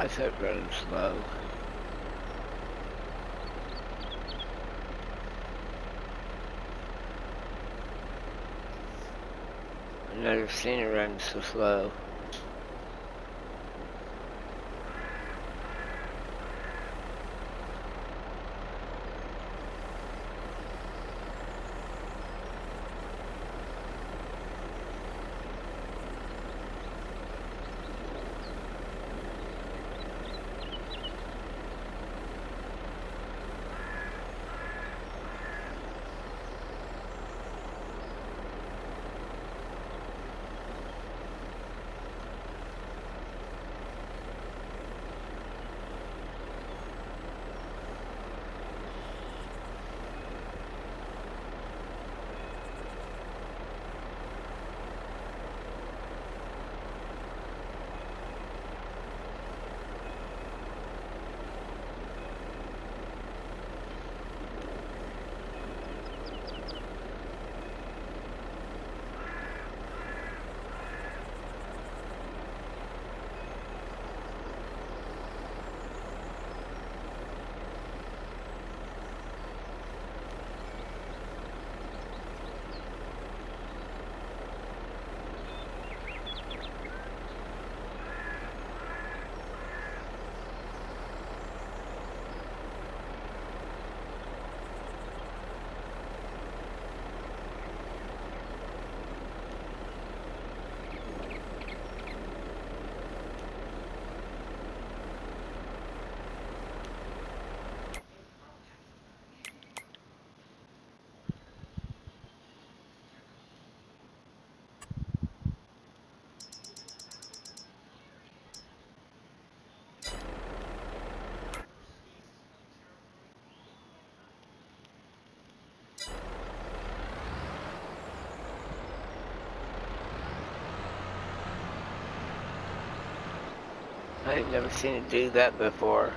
I said running slow. I've never seen it run so slow. I've never seen it do that before.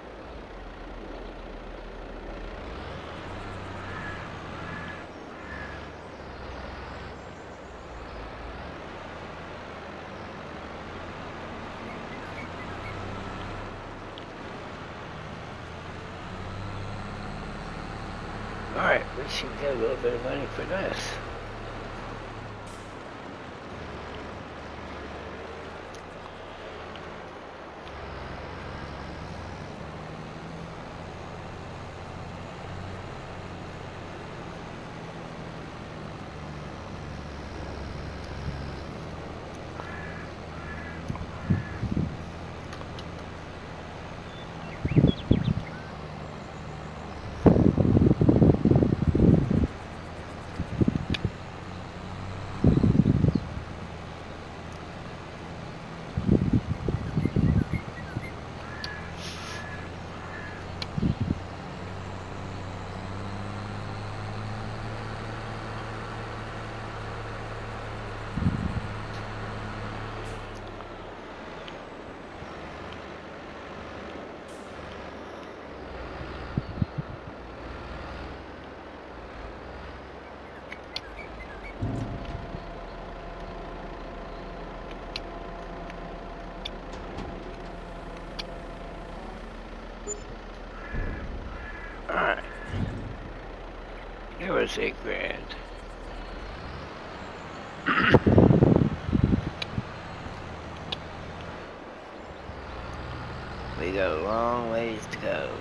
Alright, we should get a little bit of money for this. Alright. It was $8 grand. We got a long ways to go.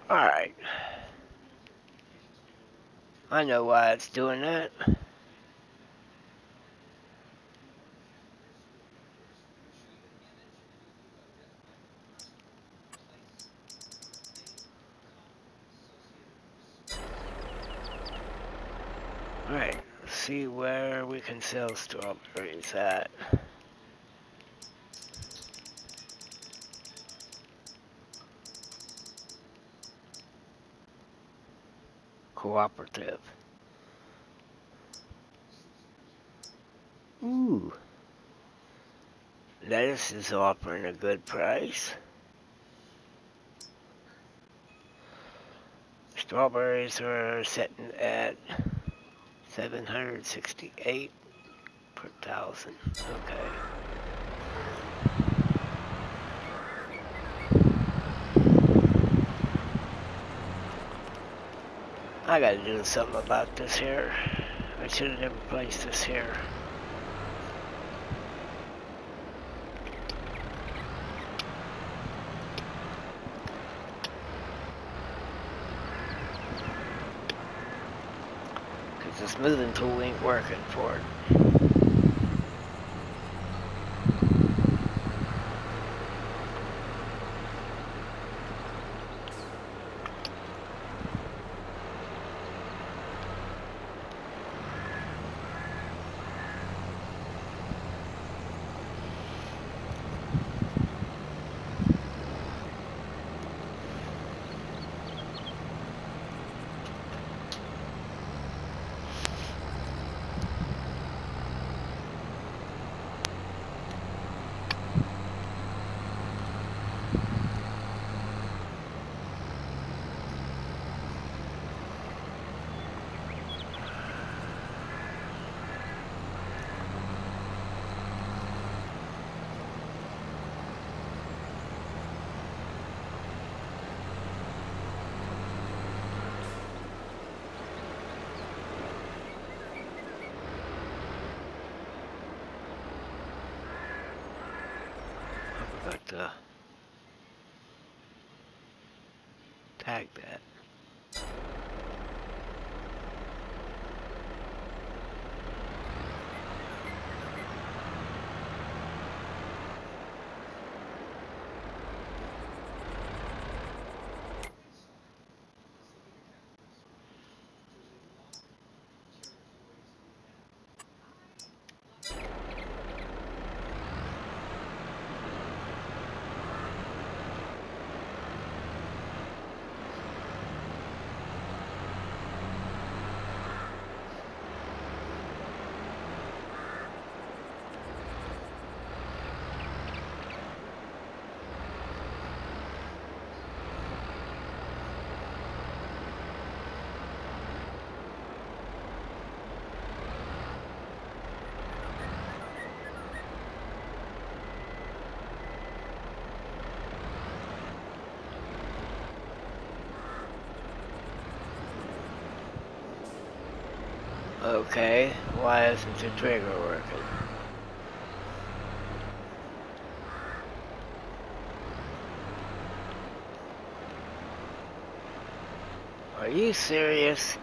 Alright. I know why it's doing that. Alright, let's see where we can sell strawberries at. Cooperative. Ooh. Lettuce is offering a good price. Strawberries are sitting at 768 per thousand. Okay. I gotta do something about this here. I should have never placed this here. Cause this moving tool ain't working for it. But tag that. Okay, why isn't the trigger working? Are you serious?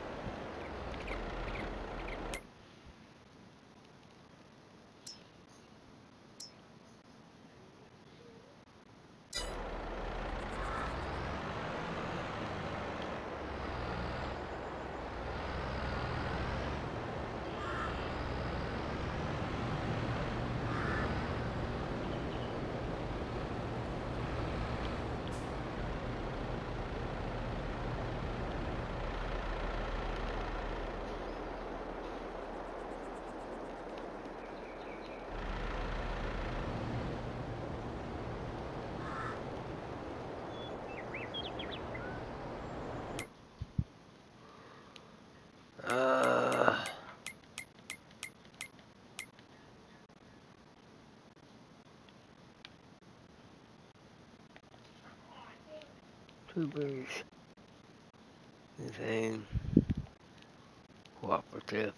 Tubers. Anything. Cooperative.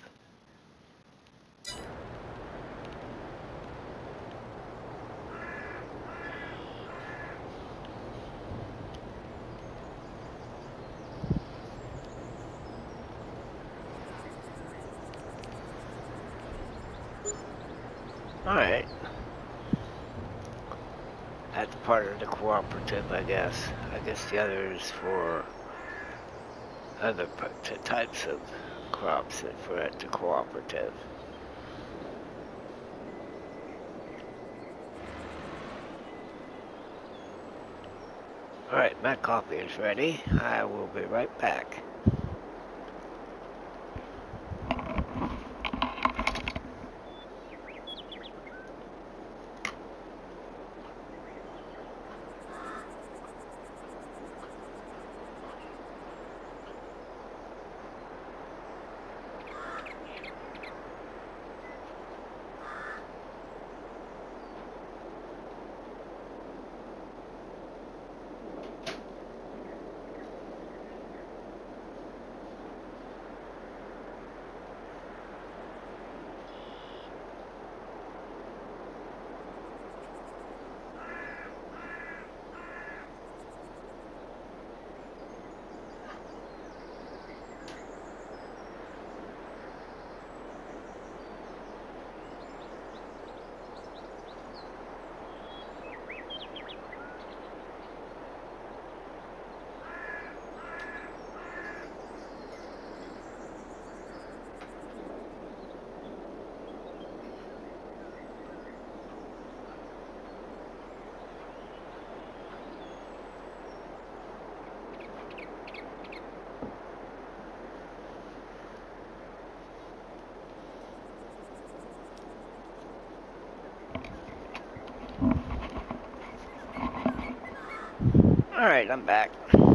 Alright. That's part of the cooperative, I guess. I guess the other is for other types of crops that for at the cooperative. Alright, my coffee is ready. I will be right back. Alright, I'm back.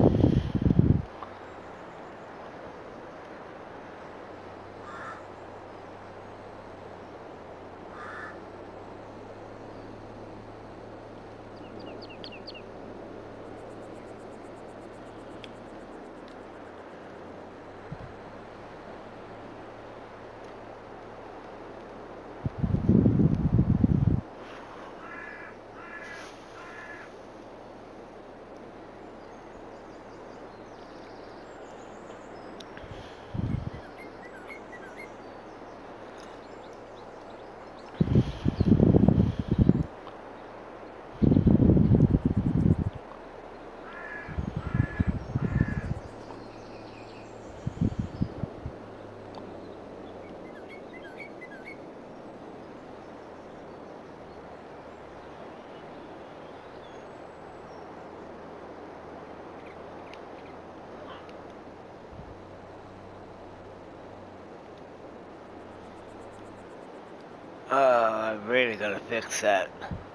I'm really gonna fix that.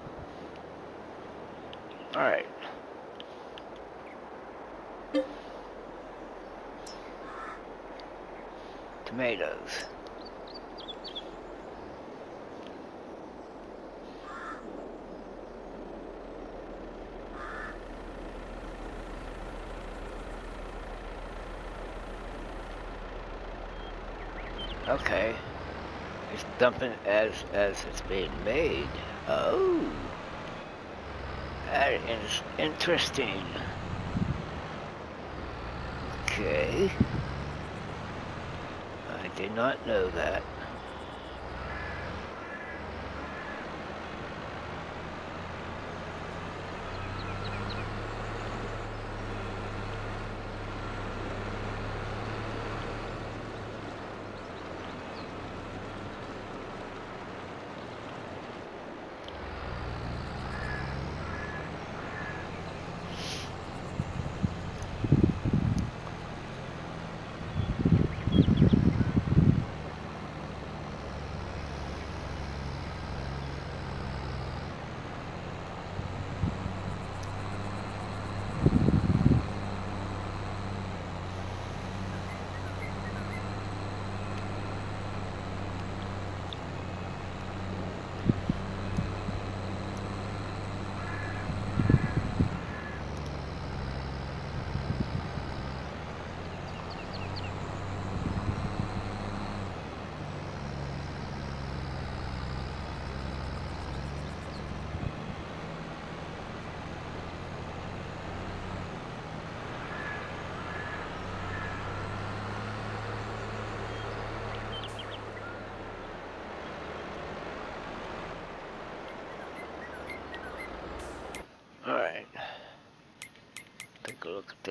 Alright. Tomatoes. Okay. It's dumping as it's being made. Oh. That is interesting. Okay. I did not know that.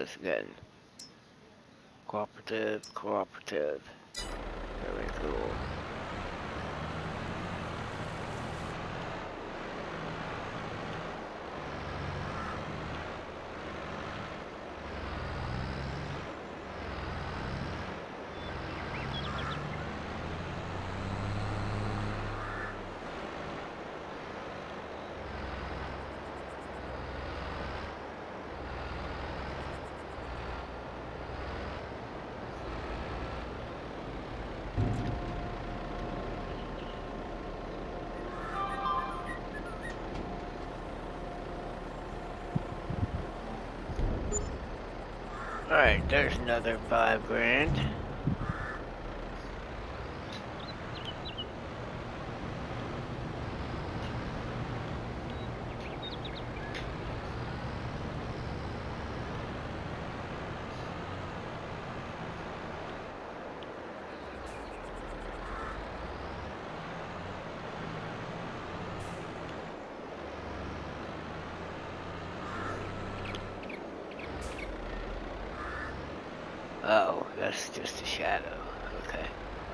this again. Cooperative, cooperative. Very cool. Alright, there's another 5 grand. Oh, that's just a shadow. Okay.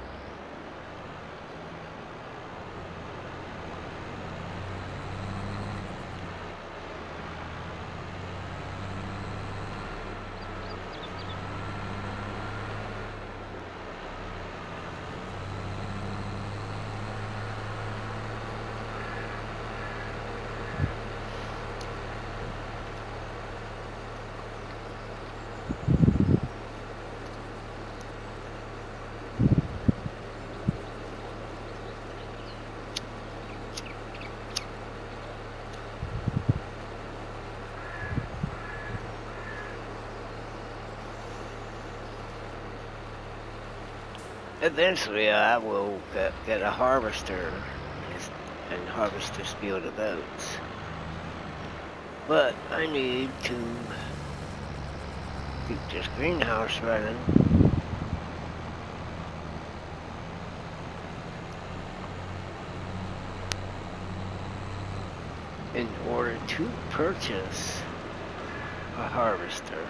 Eventually, I will get a harvester and harvest this field of oats. But I need to keep this greenhouse running. In order to purchase a harvester.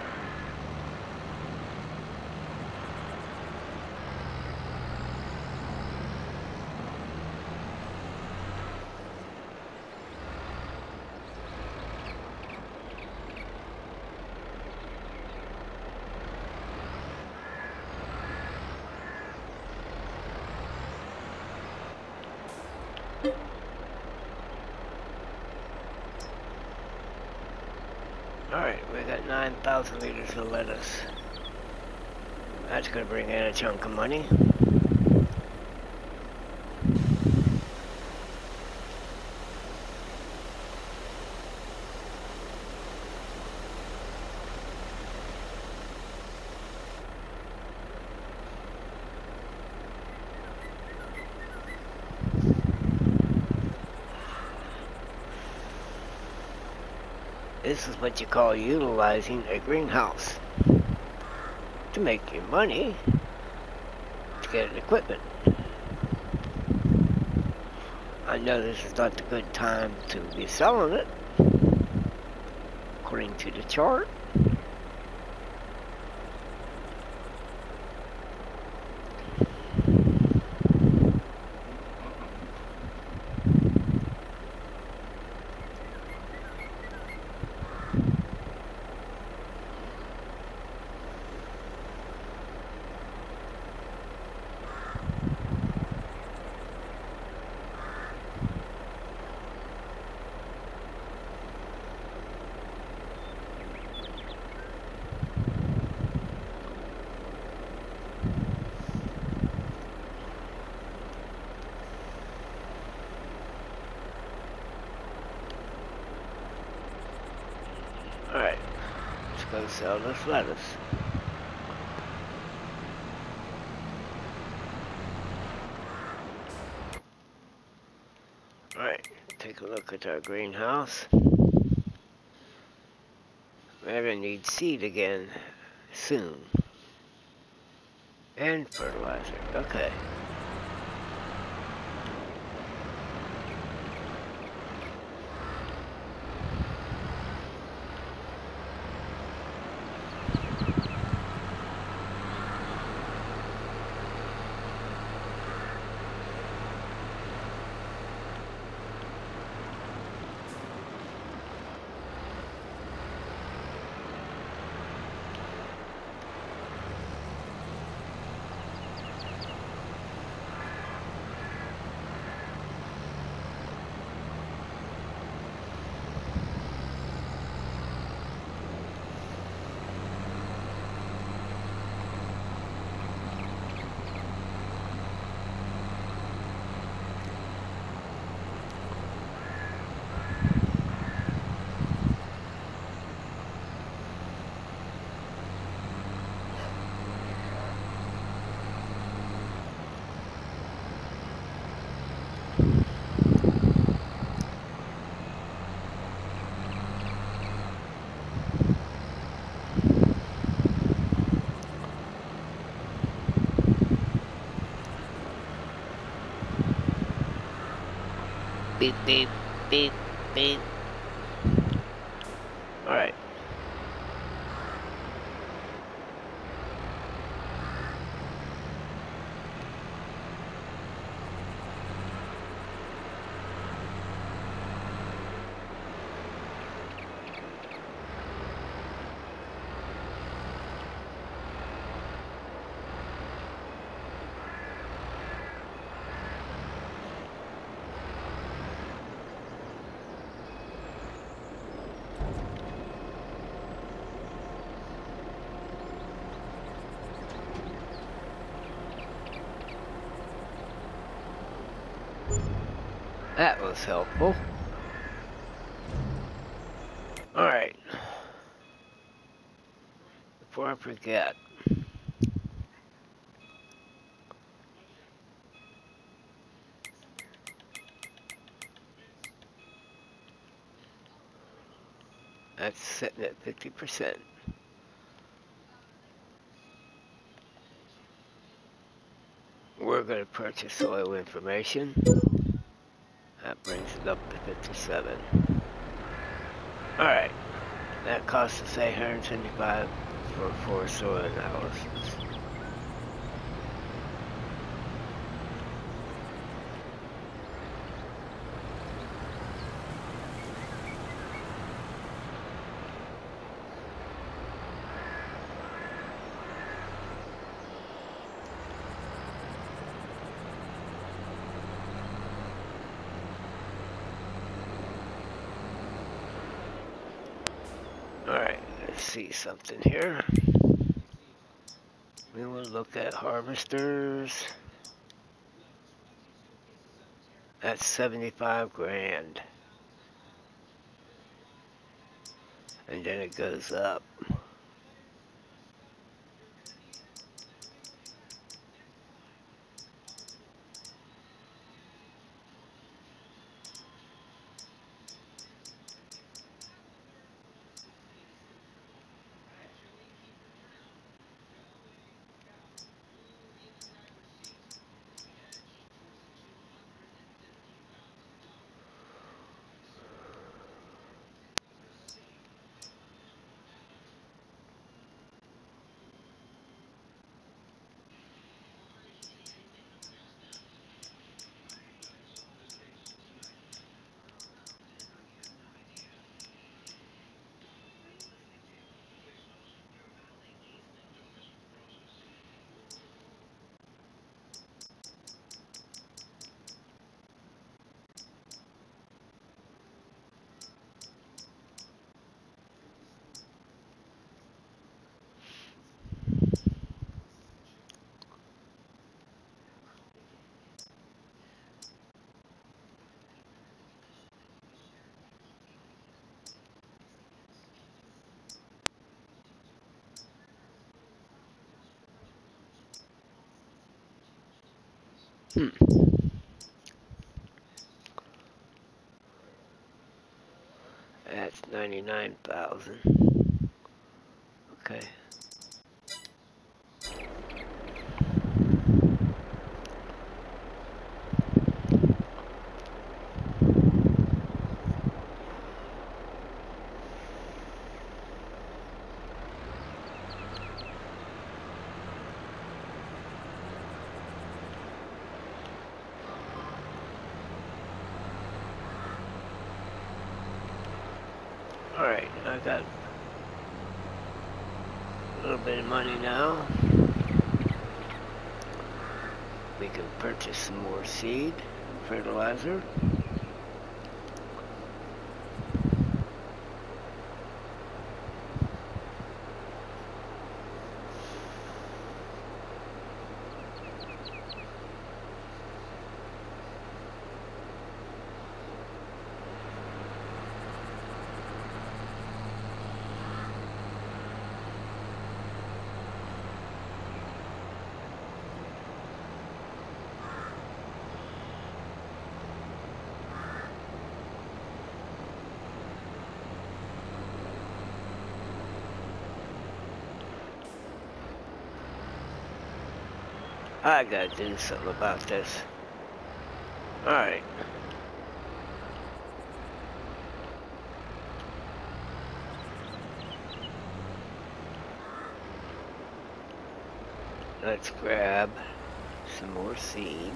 Alright, we got 9,000 liters of lettuce. That's gonna bring in a chunk of money. This is what you call utilizing a greenhouse to make your money to get equipment. I know this is not the good time to be selling it, according to the chart. Alright, let's go sell this lettuce. Alright, take a look at our greenhouse. We're gonna need seed again soon. And fertilizer, okay. Beep, beep, beep, beep. Alright. That was helpful. Alright. Before I forget. That's sitting at 50%. We're going to purchase soil information. That brings it up to 57. Alright. That costs us $875 for soil analysis. Alright, let's see something here. We will look at harvesters. That's 75 grand. And then it goes up. That's 99,000. Okay. Alright, I got a little bit of money now. We can purchase some more seed, fertilizer. I gotta do something about this. Alright. Let's grab some more seed.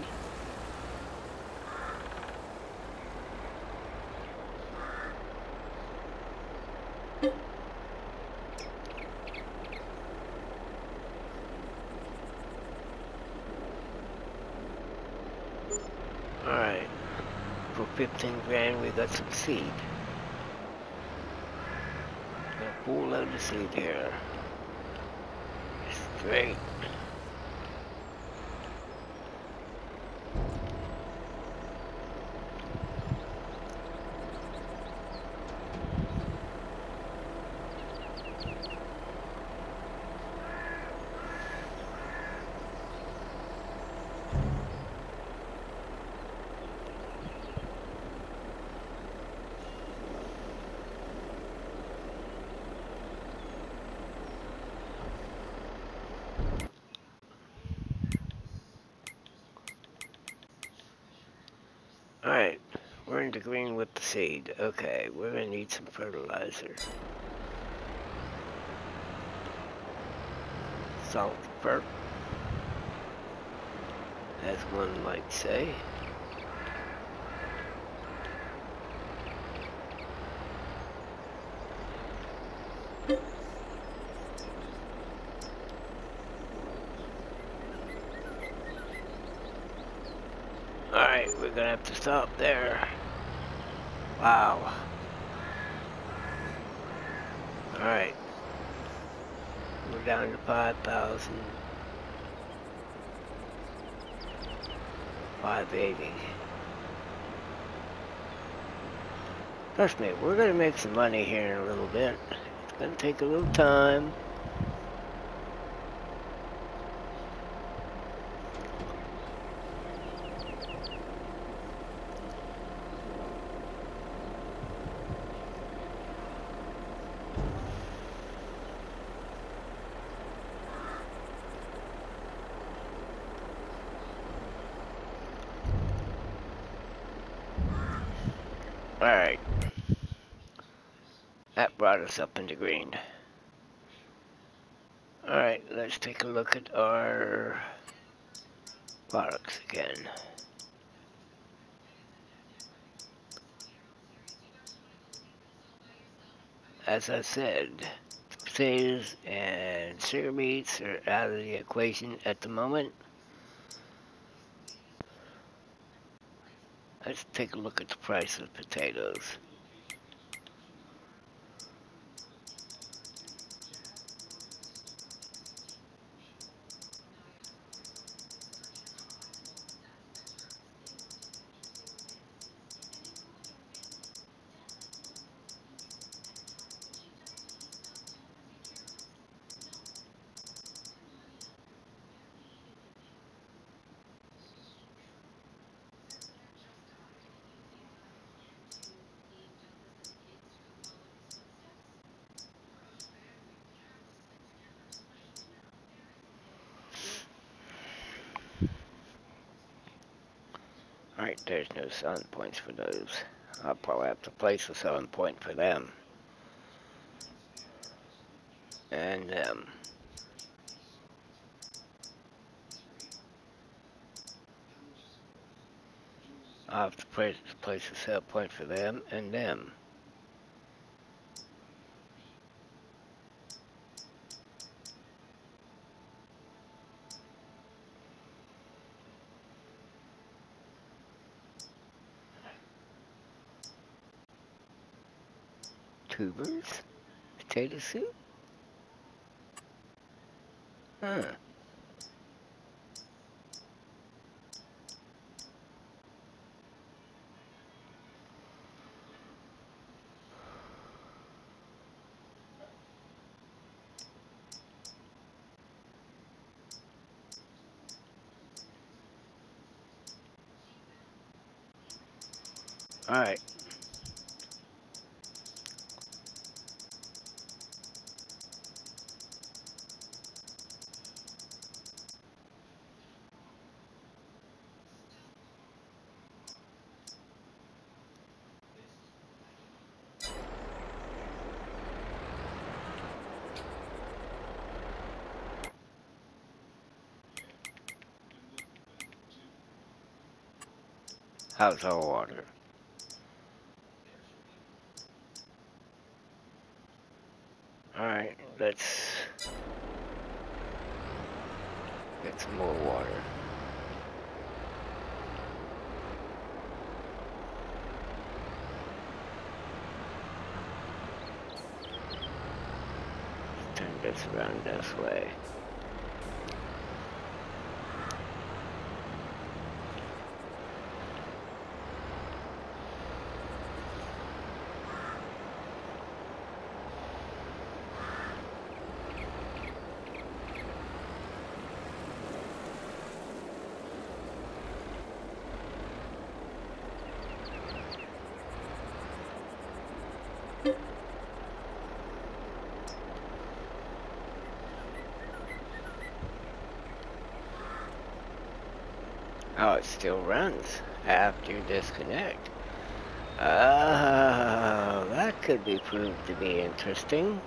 Alright, for 15 grand we got some seed. A full load of seed here. Straight. Alright, we're in the green with the seed. Okay, we're gonna need some fertilizer. Salt ferp, as one might say. Alright, we're gonna have to stop there. Wow. Alright. We're down to 5,000. 580. Trust me, we're gonna make some money here in a little bit. It's gonna take a little time. Alright. That brought us up into green. Alright, let's take a look at our products again. As I said, potatoes and sugar beets are out of the equation at the moment. Let's take a look at the price of potatoes. Alright, there's no selling points for those. I'll probably have to place a selling point for them. And I'll have to place a sell point for them and them. Tubers? Potato soup? Huh. Alright. How's our water? Alright, let's get some more water. Turn this around this way. Oh, it still runs after you disconnect. Oh, that could be proved to be interesting.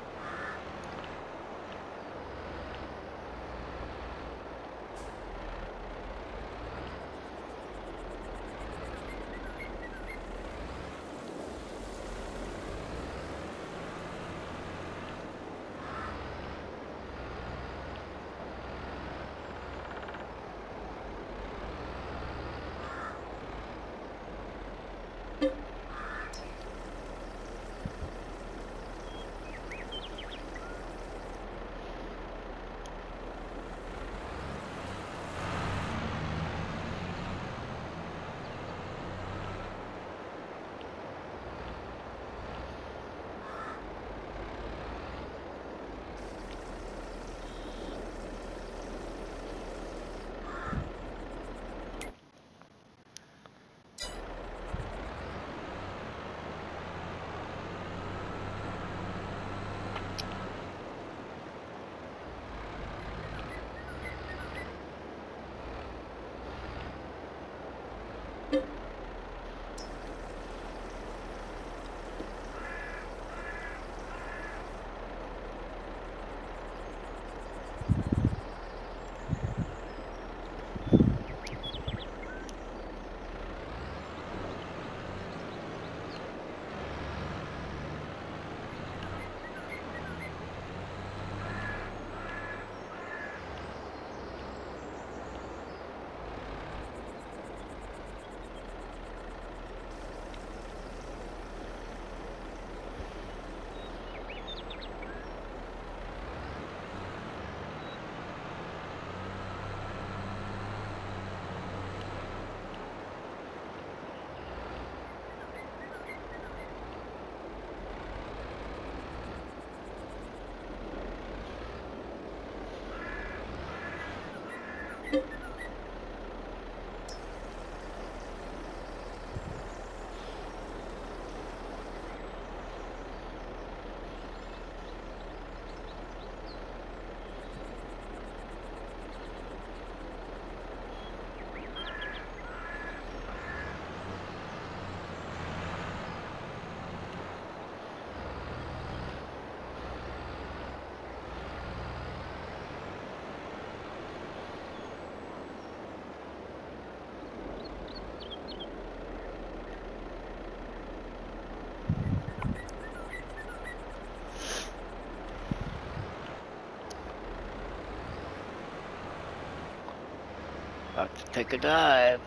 About to take a dive.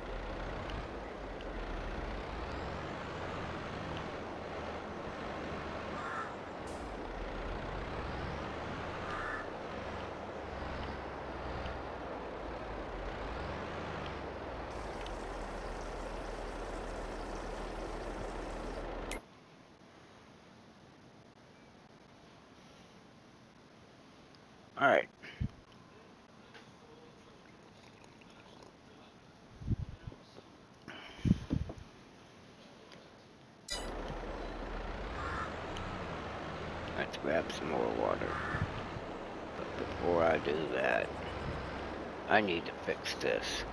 All right. Let's grab some more water. But before I do that, I need to fix this.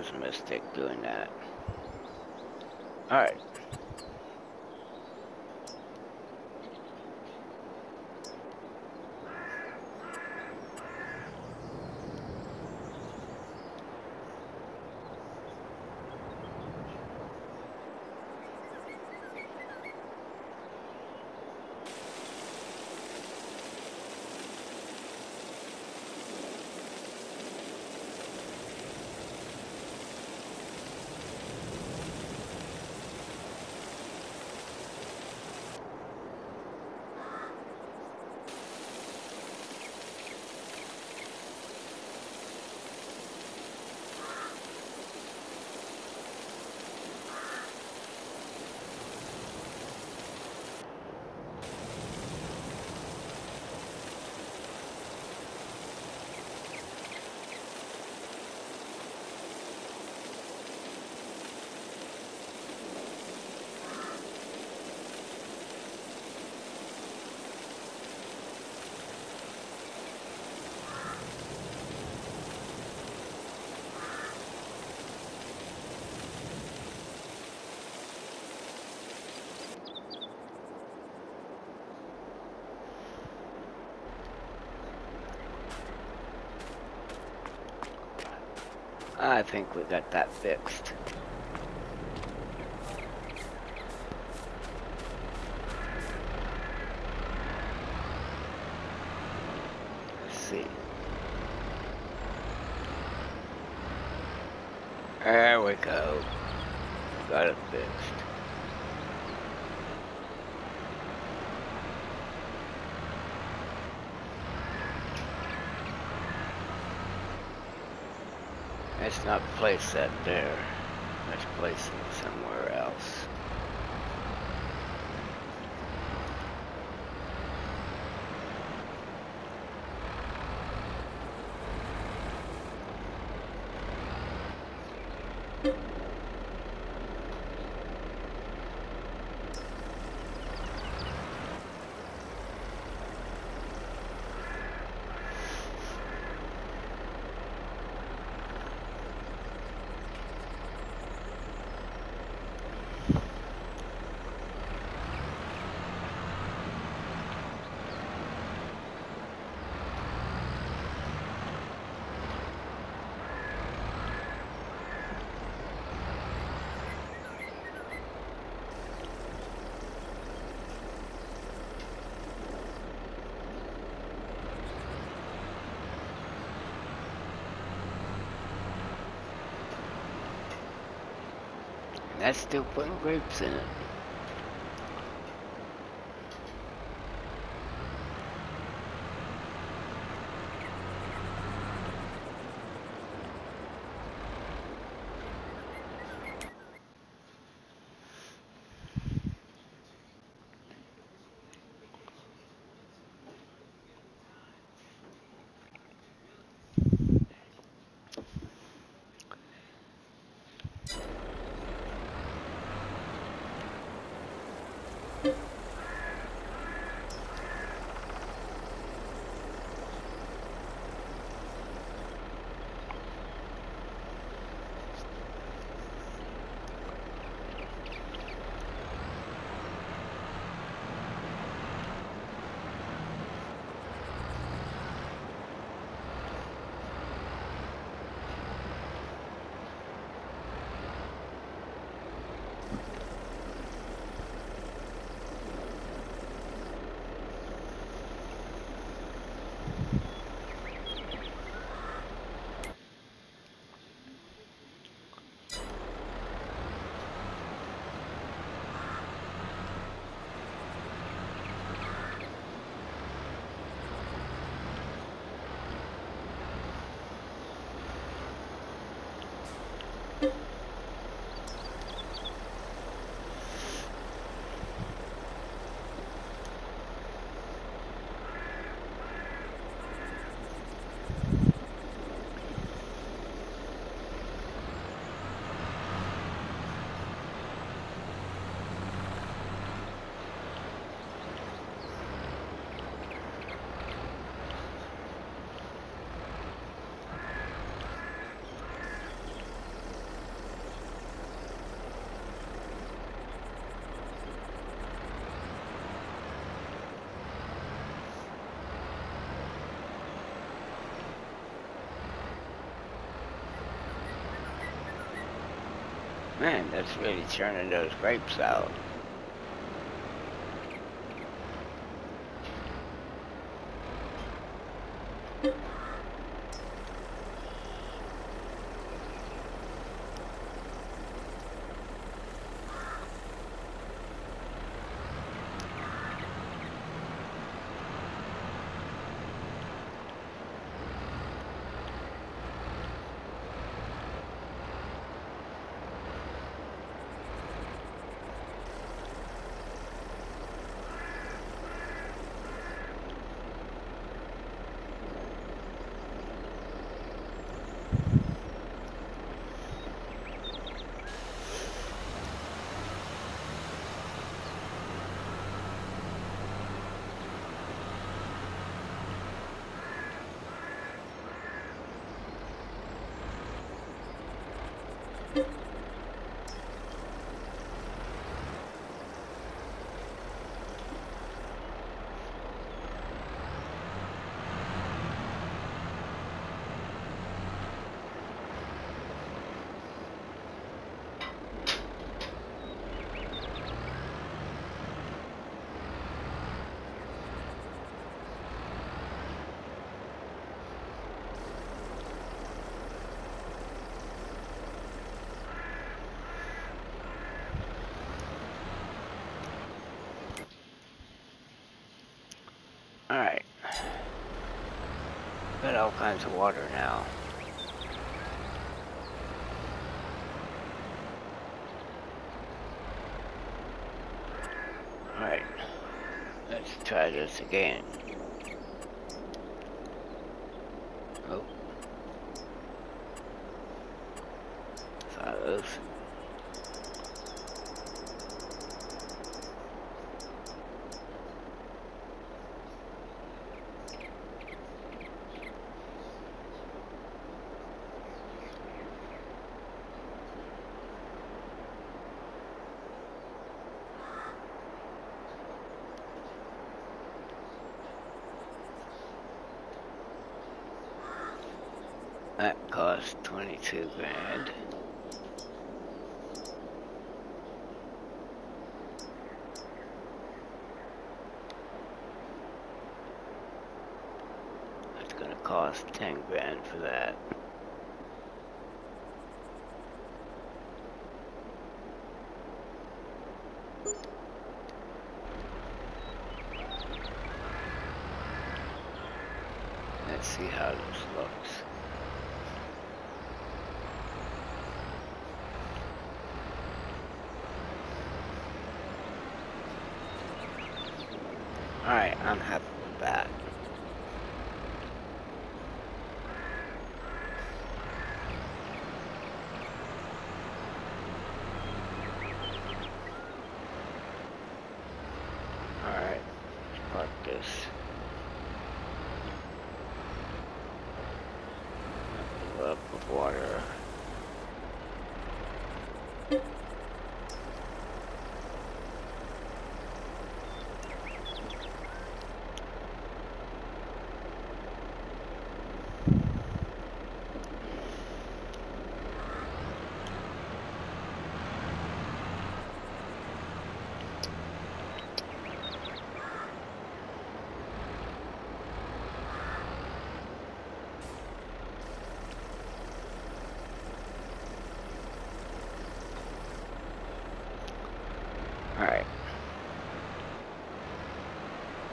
was a mistake doing that. Alright. I think we got that fixed. Let's see. There we go. Got it fixed. Let's not place that there. Let's place it somewhere else. That's still putting grapes in it. Man, that's really churning those grapes out. Alright. Got all kinds of water now. Alright. Let's try this again. Oh. Saw those. That cost 22 grand. That's gonna cost 10 grand for that. Let's see how this looks. Alright, I'm happy with that. Alright, let's park this. Fill up with water. Alright.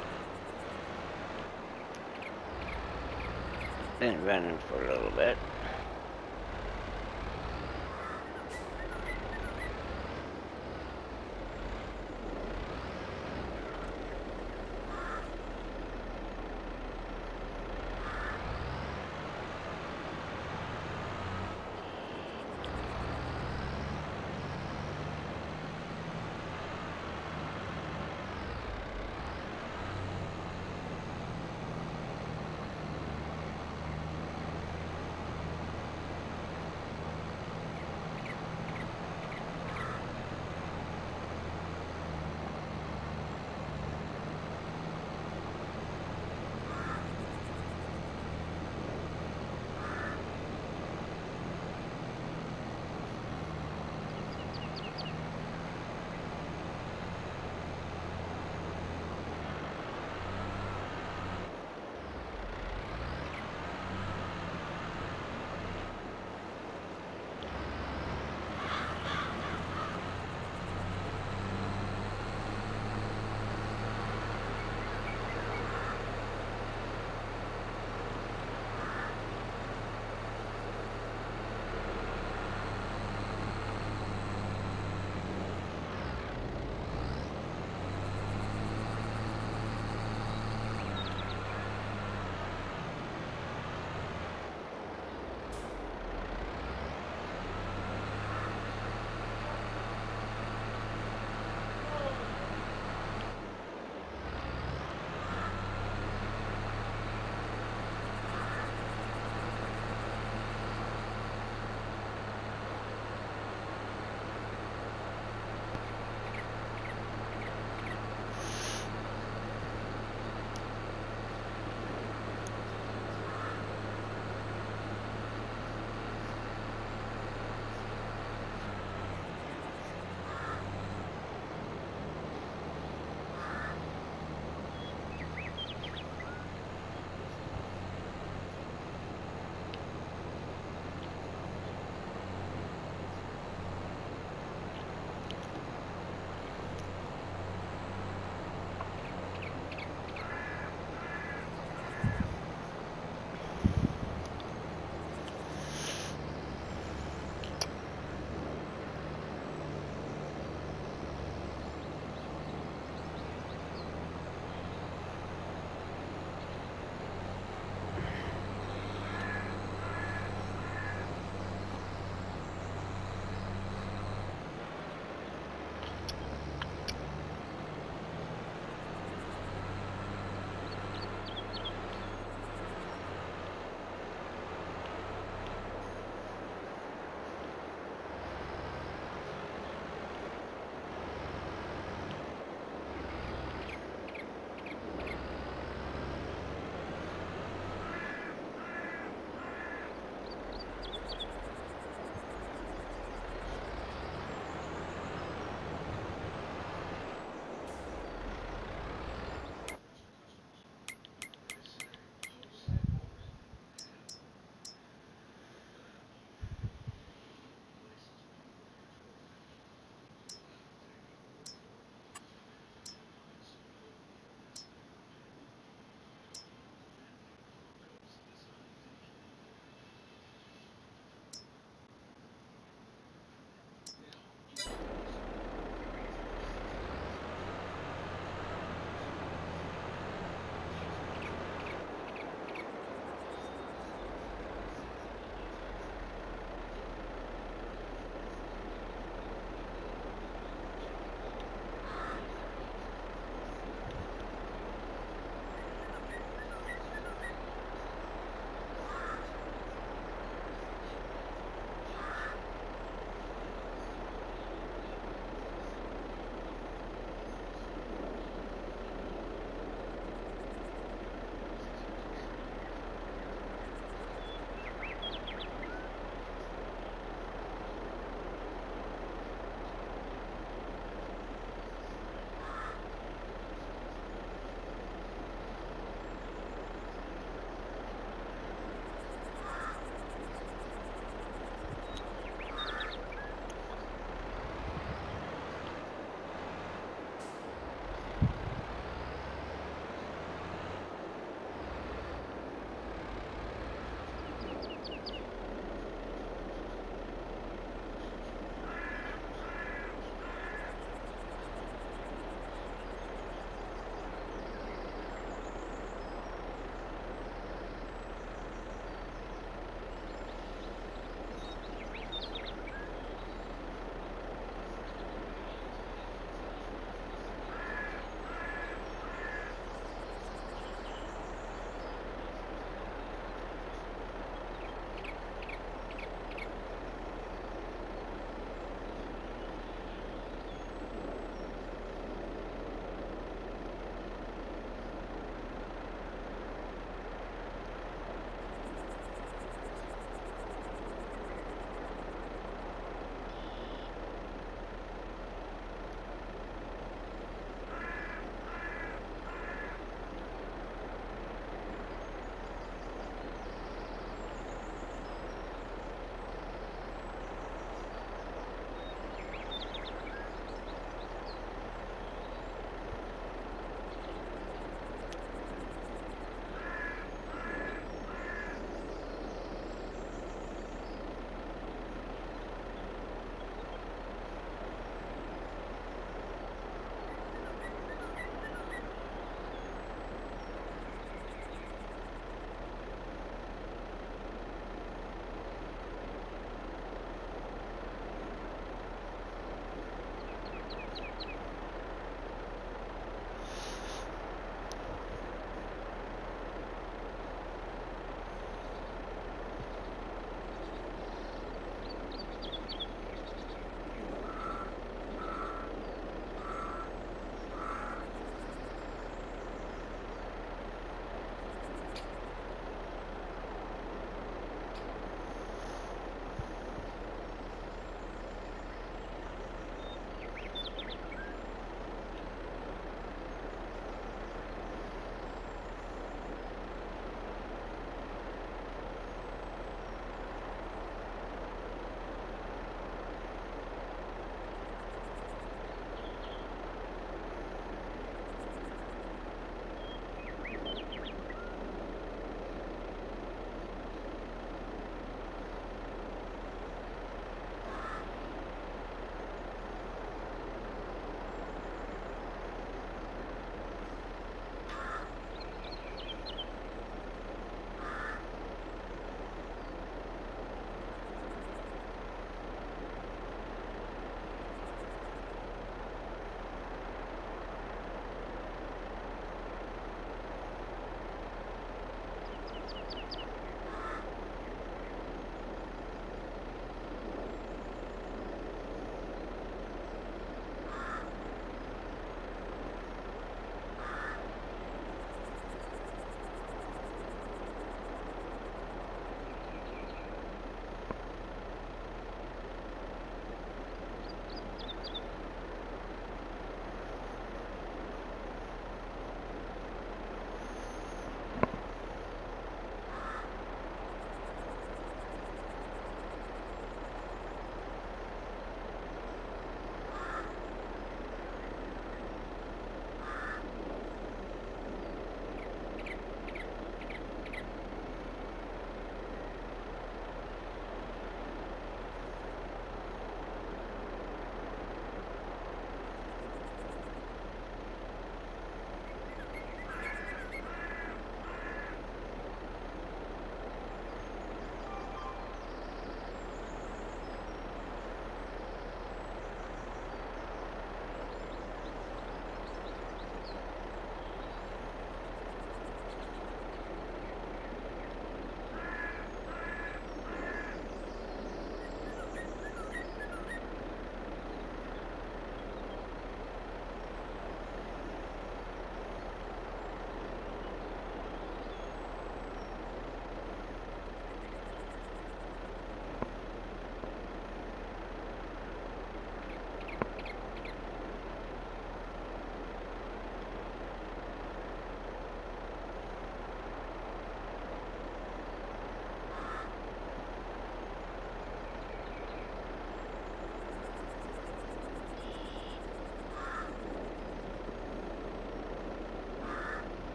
Been running for a little bit.